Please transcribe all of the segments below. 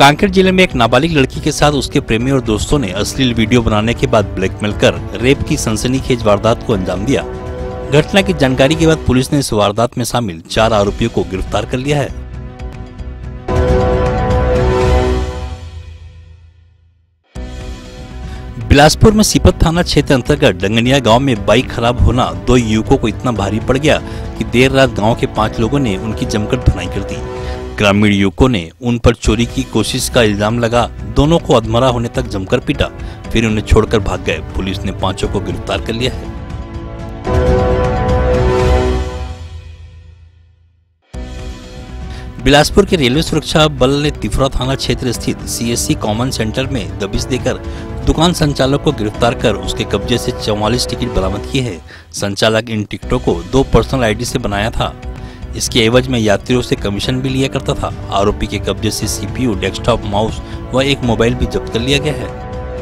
कांकेर जिले में एक नाबालिग लड़की के साथ उसके प्रेमी और दोस्तों ने अश्लील वीडियो बनाने के बाद ब्लैकमेल कर रेप की सनसनीखेज वारदात को अंजाम दिया। घटना की जानकारी के बाद पुलिस ने इस वारदात में शामिल 4 आरोपियों को गिरफ्तार कर लिया है। बिलासपुर में सीपत थाना क्षेत्र अंतर्गत डंगनिया गांव में बाइक खराब होना 2 युवकों को इतना भारी पड़ गया कि देर रात गांव के 5 लोगों ने उनकी जमकर धुनाई कर दी। ग्रामीण युवकों ने उन पर चोरी की कोशिश का इल्जाम लगा दोनों को अधमरा होने तक जमकर पीटा, फिर उन्हें छोड़कर भाग गए। पुलिस ने 5 को गिरफ्तार कर लिया है। बिलासपुर के रेलवे सुरक्षा बल ने तिफरा थाना क्षेत्र स्थित CSC कॉमन सेंटर में दबिश देकर दुकान संचालक को गिरफ्तार कर उसके कब्जे से 44 टिकट बरामद किए हैं। संचालक इन टिकटों को 2 पर्सनल ID से बनाया था। इसके एवज में यात्रियों से कमीशन भी लिया करता था। आरोपी के कब्जे से CPU, डेस्कटॉप, माउस व एक मोबाइल भी जब्त कर लिया गया है।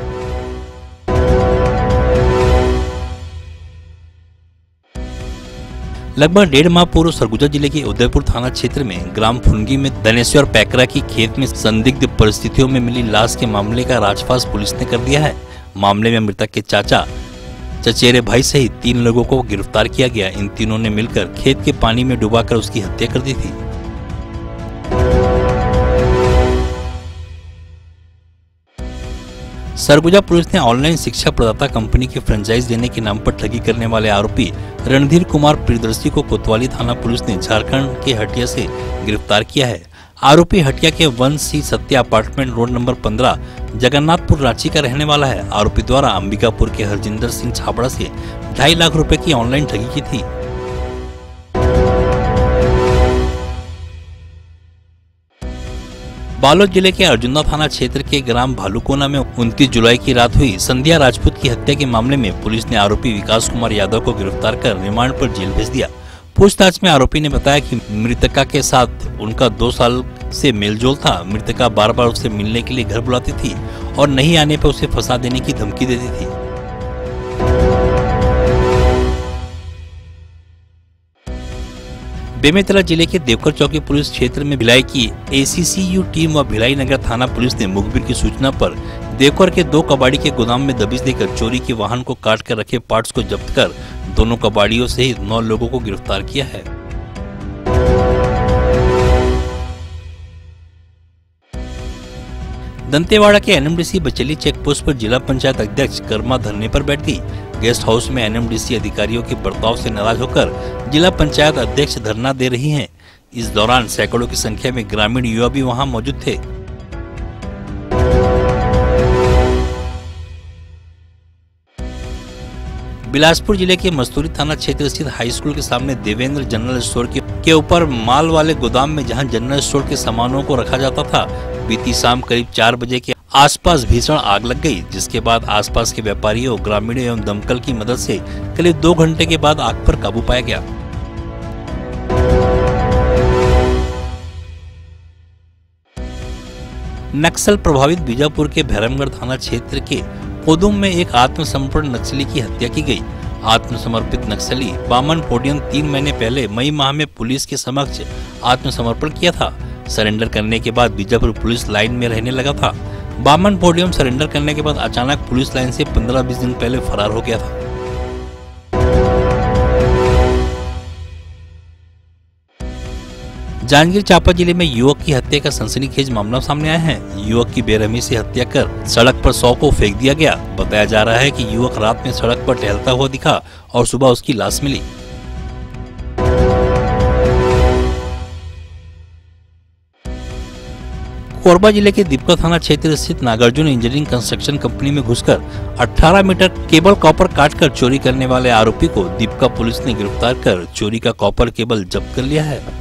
लगभग 1.5 माह पूर्व सरगुजा जिले के उदयपुर थाना क्षेत्र में ग्राम फुनगी में धनेश्वर पैकरा की खेत में संदिग्ध परिस्थितियों में मिली लाश के मामले का राजपास पुलिस ने कर दिया है। मामले में मृतक के चाचा, चचेरे भाई सहित 3 लोगों को गिरफ्तार किया गया। इन तीनों ने मिलकर खेत के पानी में डुबाकर उसकी हत्या कर दी थी। सरगुजा पुलिस ने ऑनलाइन शिक्षा प्रदाता कंपनी की फ्रेंचाइज देने के नाम पर ठगी करने वाले आरोपी रणधीर कुमार प्रियदर्शी को कोतवाली थाना पुलिस ने झारखंड के हटिया से गिरफ्तार किया है। आरोपी हटिया के 1C Satya apartment road number 15 Jagannathpur Ranchi का रहने वाला है। आरोपी द्वारा अंबिकापुर के हरजिंदर सिंह छाबड़ा से 2.5 लाख रुपए की ऑनलाइन ठगी की थी। बालोद जिले के अर्जुना थाना क्षेत्र के ग्राम भालूकोना में 29 जुलाई की रात हुई संध्या राजपूत की हत्या के मामले में पुलिस ने आरोपी विकास कुमार यादव को गिरफ्तार कर रिमांड पर जेल भेज दिया। पूछताछ में आरोपी ने बताया कि मृतका के साथ उनका 2 साल से मेलजोल था। मृतका बार बार उससे मिलने के लिए घर बुलाती थी और नहीं आने पर उसे फंसा देने की धमकी देती थी। बेमेतरा जिले के देवकर चौकी पुलिस क्षेत्र में भिलाई की ACCU टीम व भिलाई नगर थाना पुलिस ने मुखबिर की सूचना पर देवकर के 2 कबाड़ी के गोदाम में दबिश देकर चोरी के वाहन को काट कर रखे पार्ट्स को जब्त कर दोनों कबाड़ियों सहित 9 लोगों को गिरफ्तार किया है। दंतेवाड़ा के NMDC बचेली चेक पोस्ट पर जिला पंचायत अध्यक्ष कर्मा धरने पर बैठ गई। गेस्ट हाउस में NMDC अधिकारियों के बर्ताव से नाराज होकर जिला पंचायत अध्यक्ष धरना दे रही हैं। इस दौरान सैकड़ों की संख्या में ग्रामीण युवा भी वहां मौजूद थे। बिलासपुर जिले के मस्तूरी थाना क्षेत्र स्थित हाई स्कूल के सामने देवेंद्र जनरल स्टोर के ऊपर माल वाले गोदाम में जहां जनरल स्टोर के सामानों को रखा जाता था, बीती शाम करीब 4 बजे के आसपास भीषण आग लग गई, जिसके बाद आसपास के व्यापारियों, ग्रामीणों एवं दमकल की मदद से करीब 2 घंटे के बाद आग पर काबू पाया गया। नक्सल प्रभावित बीजापुर के भैरमगढ़ थाना क्षेत्र के कोदुम में एक आत्मसमर्पण नक्सली की हत्या की गई। आत्मसमर्पित नक्सली बामन पोडियम 3 महीने पहले मई माह में पुलिस के समक्ष आत्मसमर्पण किया था। सरेंडर करने के बाद बीजापुर पुलिस लाइन में रहने लगा था। बामन पोडियम सरेंडर करने के बाद अचानक पुलिस लाइन से 15-20 दिन पहले फरार हो गया था। जांजगीर चांपा जिले में युवक की हत्या का सनसनीखेज मामला सामने आया है। युवक की बेरहमी से हत्या कर सड़क पर 100 को फेंक दिया गया। बताया जा रहा है कि युवक रात में सड़क पर टहलता हुआ दिखा और सुबह उसकी लाश मिली। कोरबा जिले के दीपका थाना क्षेत्र स्थित नागार्जुन इंजीनियरिंग कंस्ट्रक्शन कंपनी में घुसकर 18 मीटर केबल कॉपर काटकर चोरी करने वाले आरोपी को दीपका पुलिस ने गिरफ्तार कर चोरी का कॉपर केबल जब्त कर लिया है।